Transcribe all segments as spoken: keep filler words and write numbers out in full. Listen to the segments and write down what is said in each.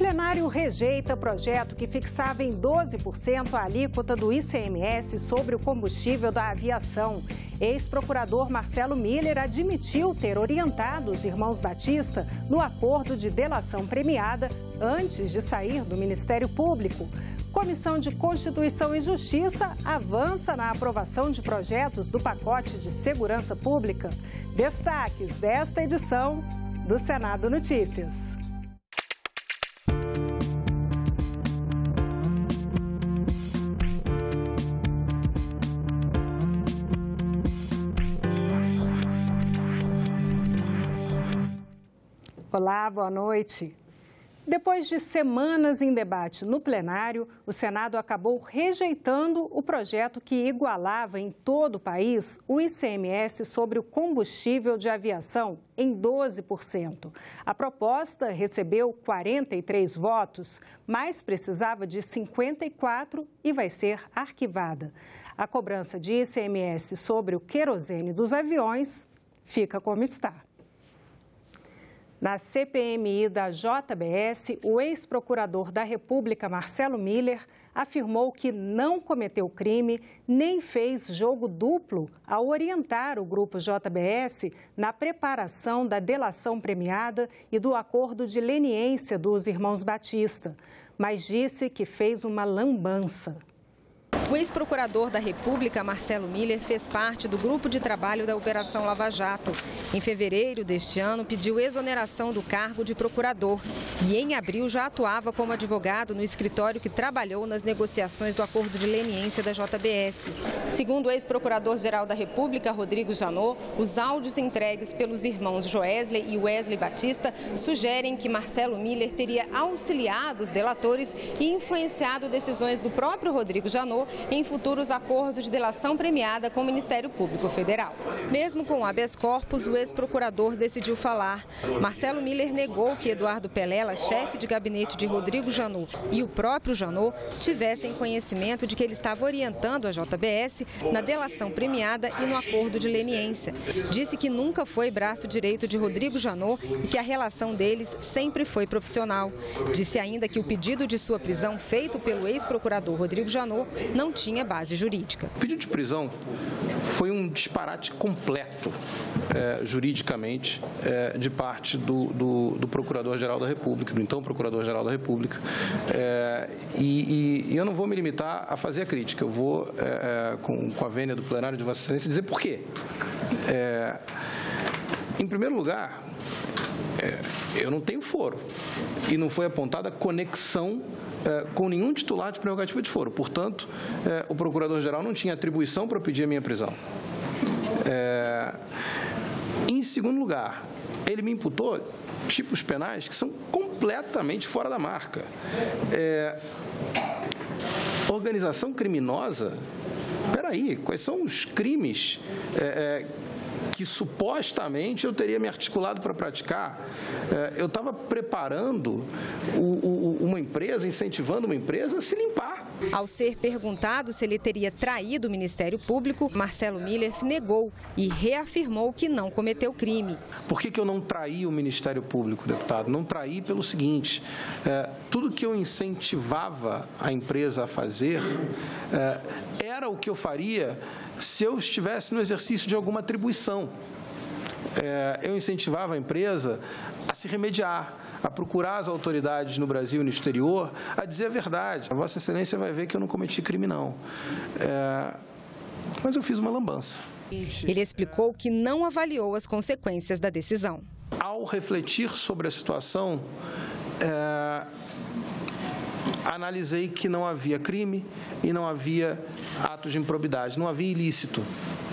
plenário rejeita projeto que fixava em doze por cento a alíquota do I C M S sobre o combustível da aviação. Ex-procurador Marcelo Miller admitiu ter orientado os irmãos Batista no acordo de delação premiada antes de sair do Ministério Público. Comissão de Constituição e Justiça avança na aprovação de projetos do pacote de segurança pública. Destaques desta edição do Senado Notícias. Olá, boa noite. Depois de semanas em debate no plenário, o Senado acabou rejeitando o projeto que igualava em todo o país o I C M S sobre o combustível de aviação em doze por cento. A proposta recebeu quarenta e três votos, mas precisava de cinquenta e quatro e vai ser arquivada. A cobrança de I C M S sobre o querosene dos aviões fica como está. Na C P M I da J B S, o ex-procurador da República, Marcelo Miller, afirmou que não cometeu crime nem fez jogo duplo ao orientar o grupo J B S na preparação da delação premiada e do acordo de leniência dos irmãos Batista, mas disse que fez uma lambança. O ex-procurador da República, Marcelo Miller, fez parte do grupo de trabalho da Operação Lava Jato. Em fevereiro deste ano, pediu exoneração do cargo de procurador e, em abril, já atuava como advogado no escritório que trabalhou nas negociações do acordo de leniência da J B S. Segundo o ex-procurador-geral da República, Rodrigo Janot, os áudios entregues pelos irmãos Joesley e Wesley Batista sugerem que Marcelo Miller teria auxiliado os delatores e influenciado decisões do próprio Rodrigo Janot em futuros acordos de delação premiada com o Ministério Público Federal. Mesmo com o habeas corpus, o ex-procurador decidiu falar. Marcelo Miller negou que Eduardo Pelela, chefe de gabinete de Rodrigo Janot, e o próprio Janot tivessem conhecimento de que ele estava orientando a J B S na delação premiada e no acordo de leniência. Disse que nunca foi braço direito de Rodrigo Janot e que a relação deles sempre foi profissional. Disse ainda que o pedido de sua prisão feito pelo ex-procurador Rodrigo Janot não tinha base jurídica. O pedido de prisão foi um disparate completo, é, juridicamente, é, de parte do, do, do Procurador-Geral da República, do então Procurador-Geral da República. É, e, e eu não vou me limitar a fazer a crítica, eu vou, é, com, com a vênia do plenário de Vossa Excelência, dizer por quê. É, em primeiro lugar, é, eu não tenho foro e não foi apontada conexão É, com nenhum titular de prerrogativa de foro. Portanto, é, o Procurador-Geral não tinha atribuição para pedir a minha prisão. É, em segundo lugar, ele me imputou tipos penais que são completamente fora da marca. É, organização criminosa, espera aí, quais são os crimes é, é, que supostamente eu teria me articulado para praticar? Eu estava preparando uma empresa, incentivando uma empresa a se limpar. Ao ser perguntado se ele teria traído o Ministério Público, Marcelo Miller negou e reafirmou que não cometeu crime. Por que que eu não traí o Ministério Público, deputado? Não traí pelo seguinte, é, tudo que eu incentivava a empresa a fazer é, era o que eu faria se eu estivesse no exercício de alguma atribuição. É, eu incentivava a empresa a se remediar, a procurar as autoridades no Brasil e no exterior, a dizer a verdade. A Vossa Excelência vai ver que eu não cometi crime, não. É, mas eu fiz uma lambança. Ele explicou que não avaliou as consequências da decisão. Ao refletir sobre a situação, é, analisei que não havia crime e não havia atos de improbidade, não havia ilícito.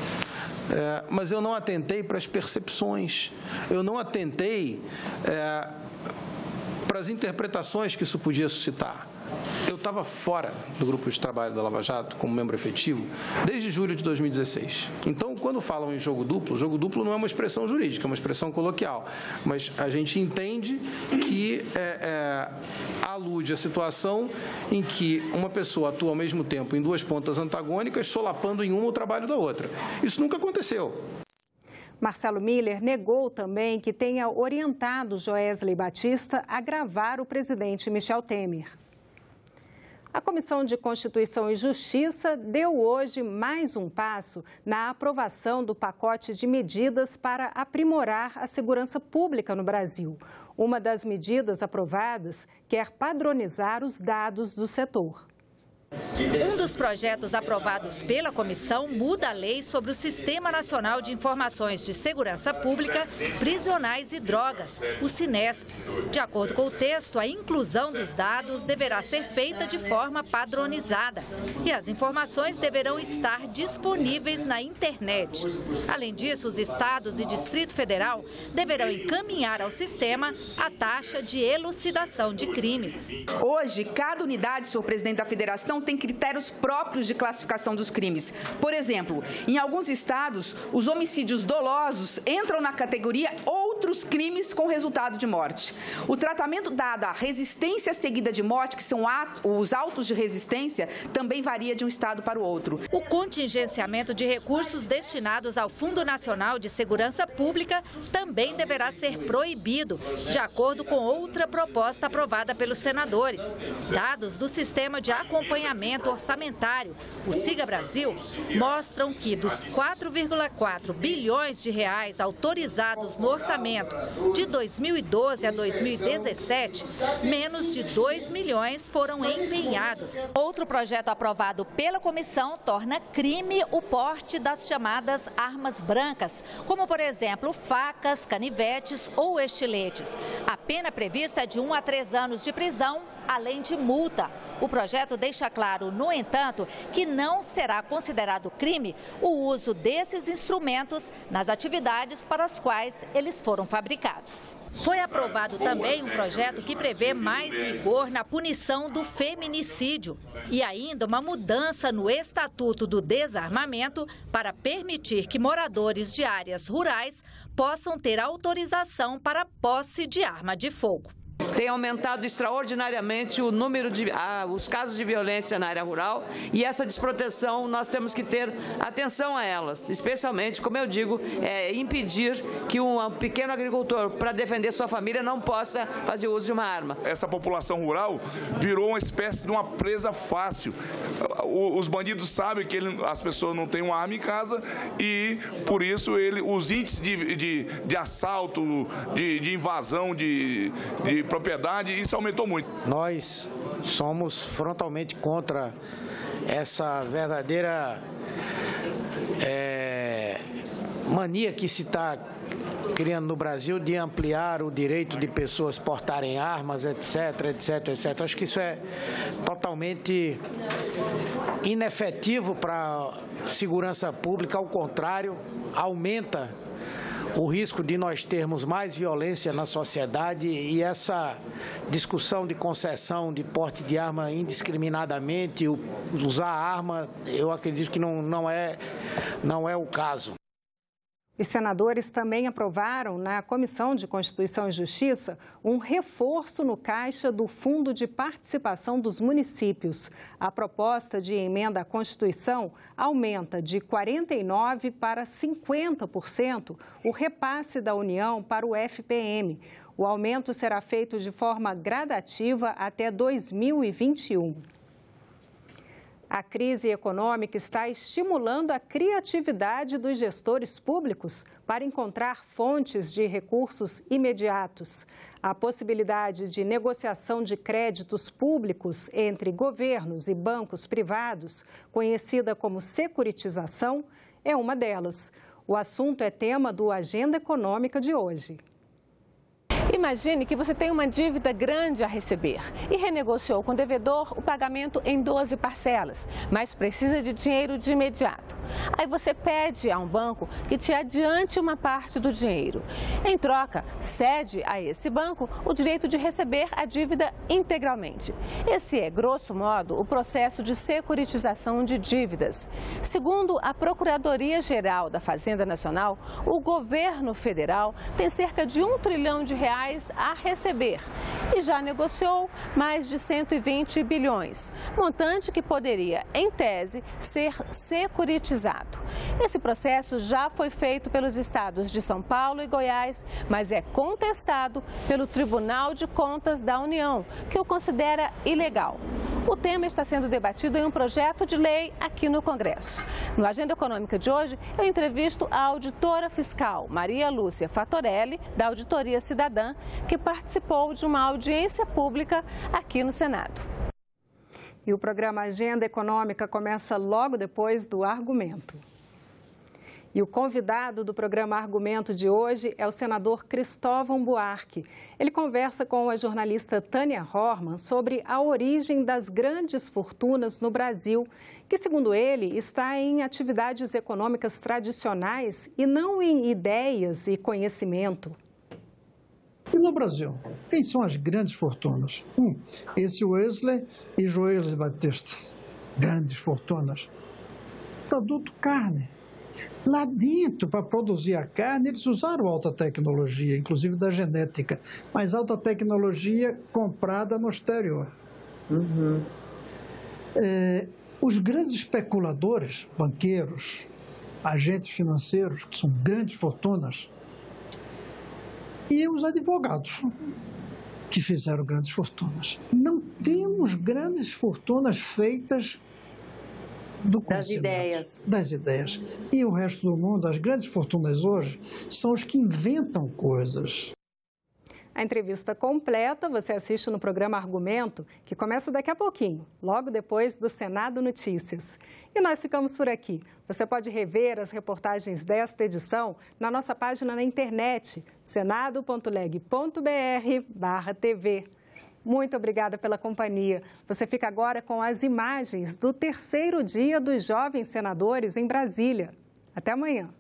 É, mas eu não atentei para as percepções, eu não atentei é, para as interpretações que isso podia suscitar. Eu estava fora do grupo de trabalho da Lava Jato, como membro efetivo, desde julho de dois mil e dezesseis. Então, quando falam em jogo duplo, jogo duplo não é uma expressão jurídica, é uma expressão coloquial. Mas a gente entende que é, é, alude a situação em que uma pessoa atua ao mesmo tempo em duas pontas antagônicas, solapando em uma o trabalho da outra. Isso nunca aconteceu. Marcelo Miller negou também que tenha orientado Joesley Batista a gravar o presidente Michel Temer. A Comissão de Constituição e Justiça deu hoje mais um passo na aprovação do pacote de medidas para aprimorar a segurança pública no Brasil. Uma das medidas aprovadas quer padronizar os dados do setor. Um dos projetos aprovados pela comissão muda a lei sobre o Sistema Nacional de Informações de Segurança Pública, Prisionais e Drogas, o SINESP. De acordo com o texto, a inclusão dos dados deverá ser feita de forma padronizada e as informações deverão estar disponíveis na internet. Além disso, os estados e Distrito Federal deverão encaminhar ao sistema a taxa de elucidação de crimes. Hoje, cada unidade, senhor presidente da Federação, tem critérios próprios de classificação dos crimes. Por exemplo, em alguns estados, os homicídios dolosos entram na categoria outros crimes com resultado de morte. O tratamento dado à resistência seguida de morte, que são os autos de resistência, também varia de um estado para o outro. O contingenciamento de recursos destinados ao Fundo Nacional de Segurança Pública também deverá ser proibido, de acordo com outra proposta aprovada pelos senadores. Dados do Sistema de Acompanhamento Orçamentário, o Siga Brasil, mostram que dos quatro vírgula quatro bilhões de reais autorizados no orçamento de dois mil e doze a dois mil e dezessete, menos de dois milhões foram empenhados. Outro projeto aprovado pela comissão torna crime o porte das chamadas armas brancas, como, por exemplo, facas, canivetes ou estiletes. A pena prevista é de um a três anos de prisão, além de multa. O projeto deixa claro, no entanto, que não será considerado crime o uso desses instrumentos nas atividades para as quais eles foram fabricados. Foi aprovado também um projeto que prevê mais rigor na punição do feminicídio e ainda uma mudança no Estatuto do Desarmamento para permitir que moradores de áreas rurais possam ter autorização para posse de arma de fogo. Tem aumentado extraordinariamente o número de ah, os casos de violência na área rural e essa desproteção nós temos que ter atenção a elas, especialmente, como eu digo, é, impedir que um pequeno agricultor, para defender sua família, não possa fazer uso de uma arma. Essa população rural virou uma espécie de uma presa fácil. Os bandidos sabem que ele, as pessoas não têm uma arma em casa e, por isso, ele, os índices de, de, de assalto, de, de invasão de, de propriedade, isso aumentou muito. Nós somos frontalmente contra essa verdadeira é, mania que se está criando no Brasil de ampliar o direito de pessoas portarem armas, etc, etc, etcétera. Acho que isso é totalmente inefetivo para a segurança pública, ao contrário, aumenta o risco de nós termos mais violência na sociedade e essa discussão de concessão de porte de arma indiscriminadamente, usar arma, eu acredito que não, não, é, não é o caso. Os senadores também aprovaram, na Comissão de Constituição e Justiça, um reforço no caixa do Fundo de Participação dos Municípios. A proposta de emenda à Constituição aumenta de quarenta e nove por cento para cinquenta por cento o repasse da União para o F P M. O aumento será feito de forma gradativa até dois mil e vinte e um. A crise econômica está estimulando a criatividade dos gestores públicos para encontrar fontes de recursos imediatos. A possibilidade de negociação de créditos públicos entre governos e bancos privados, conhecida como securitização, é uma delas. O assunto é tema do Agenda Econômica de hoje. Imagine que você tem uma dívida grande a receber e renegociou com o devedor o pagamento em doze parcelas, mas precisa de dinheiro de imediato. Aí você pede a um banco que te adiante uma parte do dinheiro. Em troca, cede a esse banco o direito de receber a dívida integralmente. Esse é, grosso modo, o processo de securitização de dívidas. Segundo a Procuradoria-Geral da Fazenda Nacional, o governo federal tem cerca de um trilhão de reais reais a receber e já negociou mais de cento e vinte bilhões, montante que poderia, em tese, ser securitizado. Esse processo já foi feito pelos estados de São Paulo e Goiás, mas é contestado pelo Tribunal de Contas da União, que o considera ilegal. O tema está sendo debatido em um projeto de lei aqui no Congresso. No Agenda Econômica de hoje, eu entrevisto a auditora fiscal Maria Lúcia Fatorelli, da Auditoria Cidadã, que participou de uma audiência pública aqui no Senado. E o programa Agenda Econômica começa logo depois do Argumento. E o convidado do programa Argumento de hoje é o senador Cristóvão Buarque. Ele conversa com a jornalista Tânia Horman sobre a origem das grandes fortunas no Brasil, que, segundo ele, está em atividades econômicas tradicionais e não em ideias e conhecimento. E no Brasil, quem são as grandes fortunas? Um, esse Wesley e Joelis Batista, grandes fortunas. Produto carne. Lá dentro, para produzir a carne, eles usaram alta tecnologia, inclusive da genética, mas alta tecnologia comprada no exterior. Uhum. É, os grandes especuladores, banqueiros, agentes financeiros, que são grandes fortunas, e os advogados, que fizeram grandes fortunas. Não temos grandes fortunas feitas do das ideias. Das ideias. E o resto do mundo, as grandes fortunas hoje, são os que inventam coisas. A entrevista completa você assiste no programa Argumento, que começa daqui a pouquinho, logo depois do Senado Notícias. E nós ficamos por aqui. Você pode rever as reportagens desta edição na nossa página na internet, senado ponto leg ponto br barra T V. Muito obrigada pela companhia. Você fica agora com as imagens do terceiro dia dos jovens senadores em Brasília. Até amanhã.